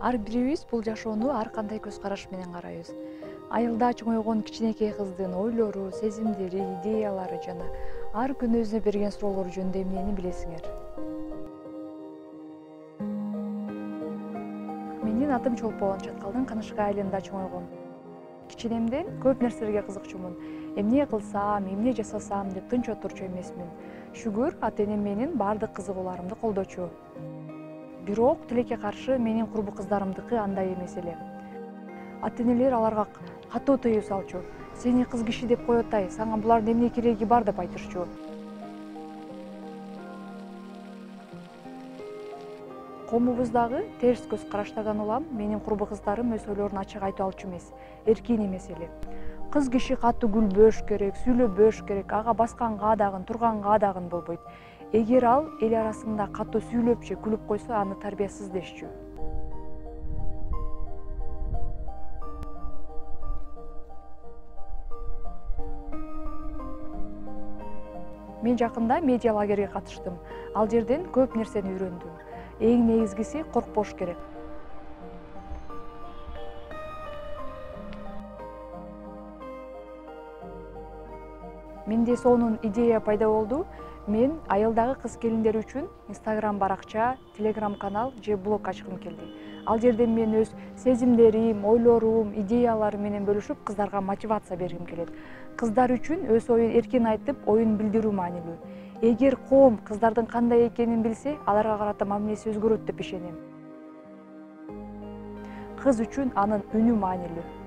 Ар бирибиз бул жашоону ар кандай көз караш менен карайбыз. Айылда чоңойгон кичинекей кыздын ойлору, сезимдери, идеялары жана ар күнү өзүнө берген суроолору жөнүндө эмнени билесиңер? Менин атым Чолпон, Чаткалдын Канышкай айылында чоңойгом. Кичинемден көп нерселерге кызыкчумун. Эмне кылсам, эмне жасасам деп тынч отурчу эмесмин. Шүгүр, ата-энем менин баардык кызыгууларымды колдочу. Бирок тилекке каршы менин курбу кыздарымдыкы андай эмес эле. Ата-энелер аларга катуу тыюу салчу. Сени кыз киши деп кой атай, сага булардын эмне кереги бар деп айтышчу. Коомубуздагы терс көз караштардан улам менин курбу кыздарым өз ойлорун ачык айтып алчу эмес, эркин эмес эле. Кыз киши катуу күлбөш керек, сүйлөбөш керек, ага басканга дагы, турганга дагы болбойт. Эгер ал эл арасында катуу сүйлөп же күлүп койсо, аны тарбиясыз дешчү. Мен жакында медиа лагерге катыштым. Ал жерден көп нерсени үйрөндүм. Эң негизгиси коркпош керек. Менде сонун идея пайда болду. Мен айылдагы кыз келиндер үчүн Instagram баракча, Telegram канал же блог ачкым келди. Ал жерде мен өз сезимдерим, ойлорум, идеяларым менен бөлүшүп, кыздарга мотивация бергим келет. Кыздар үчүн өз оюн эркин айтып, оюн билдирүү маанилүү. Эгер коом кыздардын кандай экенин билсе, аларга карата мамилеси өзгөрөт деп ишенем. Кыз үчүн анын үнү маанилүү.